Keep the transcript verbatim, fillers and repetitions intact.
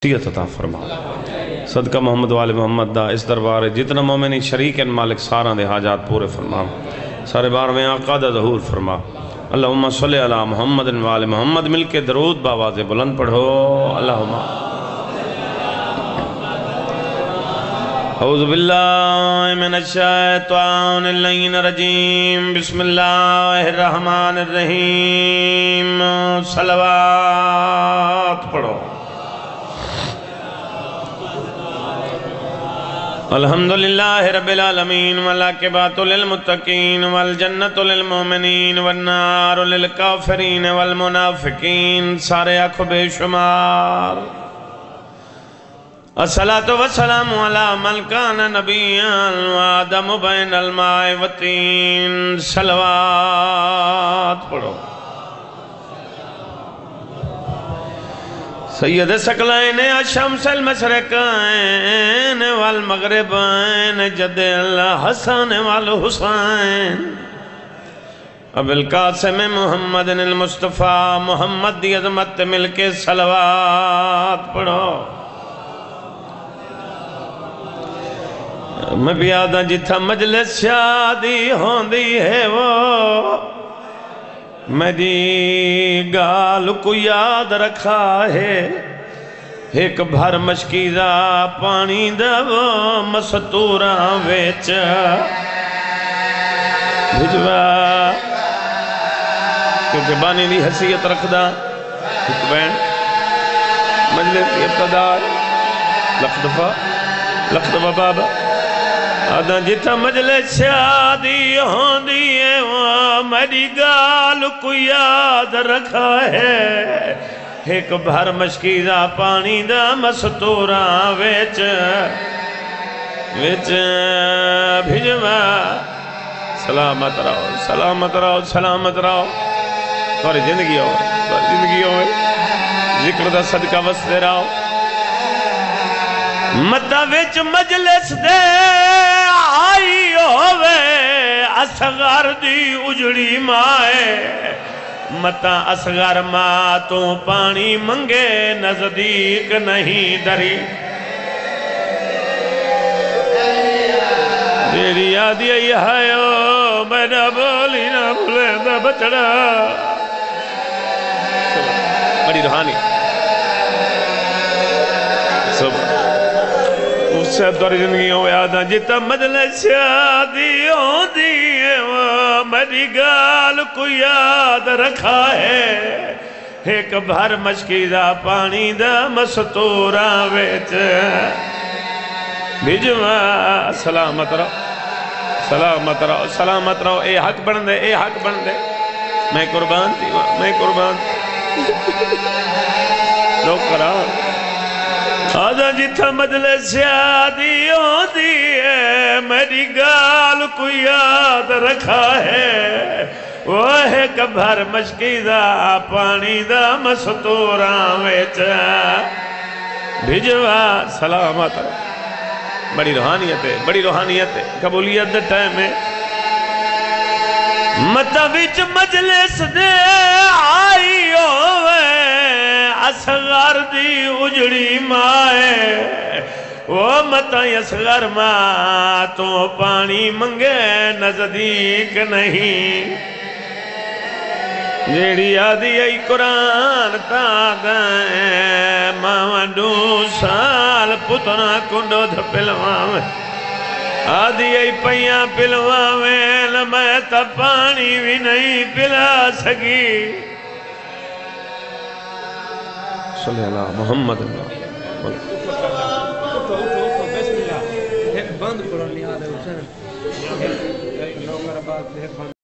عطیت عطا فرما صدقہ محمد والے محمد دا اس دربار جتنا مومنی شریک ان مالک سارا دے حاجات پورے فرما سارے بار میں آقا دا ظہور فرما اللہم صلی علی محمد والے محمد مل کے درود باواز بلند پڑھو اللہم اعوذ باللہ من الشیطان اللعین الرجیم بسم اللہ الرحمن الرحیم صلوات پڑھو الحمدللہ رب العالمین والعاقبۃ للمتقین والجنۃ للمؤمنین والنار للکافرین والمنافقین سارے آنکھوں بے شمار الصلاة والسلام علی من کان نبیا وآدم بین الماء والطین صلوات پڑھو سید ثقلین الشمس المشرقین والمغربین جد الحسن والحسین ابو القاسم محمد المصطفیٰ محمد دی عظمت مل کے صلوات پڑھو میں بھی آدھا جتھا مجلس شادی ہوندی ہے وہ میری گال کو یاد رکھا ہے ایک بھر مشکیزہ پانی دو مستوراں ویچ بھجوا کیونکہ بانی دی حیثیت رکھ دا ایک بین مجلس کی ابتدا لکھ دفعہ لکھ دفعہ بابا آدھا جتا مجلس شادی ہوندی ہے وہ میری گال کو یاد رکھا ہے ایک بھر مشکیزہ پانی دا مستوراں ویچ ویچ بھجوا سلامت رہو سلامت رہو سلامت رہو تمہاری زندگی ہوئے تمہاری زندگی ہوئے ذکر دا صدقہ وستے رہو متا وچ مجلس دے آئی ہووے اصغر دی اجڑی مائے متا اصغر ماں تو پانی منگے نزدیک نہیں دری تیری یادی ای ہائیو میں نہ بولی نہ بھولے نہ بچڑا بڑی روحانی سب اس سے دوری زندگیوں یاداں جتا مجلس شادی ہوندی ہے وہ میری گال کو یاد رکھا ہے ایک بھر مشکیزہ پانی دا مستوراں ویچ بھجوا سلامت رہو سلامت رہو سلامت رہو اے حق بن دے اے حق بن دے میں قربان تھی میں قربان لوگ کرا آدھا جتھا مجلس شادی ہوندی ہے میری گال کو یاد رکھا ہے وہ ایک بھر مشکیزہ پانی دا مستوراں ویچ بھجوا سلامت بڑی روحانیت ہے بڑی روحانیت ہے قبولیت دے ٹائم ہے متا وچ مجلس دے آئی ہوئے اصغر دی اجڑی مائے وہ متا اصغر ماں تو پانی منگے نزدیک نہیں جیڑی آدھی ای قرآن تا دائیں ماں دو سال پتنا کنڈو دھ پلواں میں آدھی ای پیاں پلواں میں میں تا پانی بھی نہیں پلا سکی صلی اللہ محمد اللہ بند کرو نہیں آدھے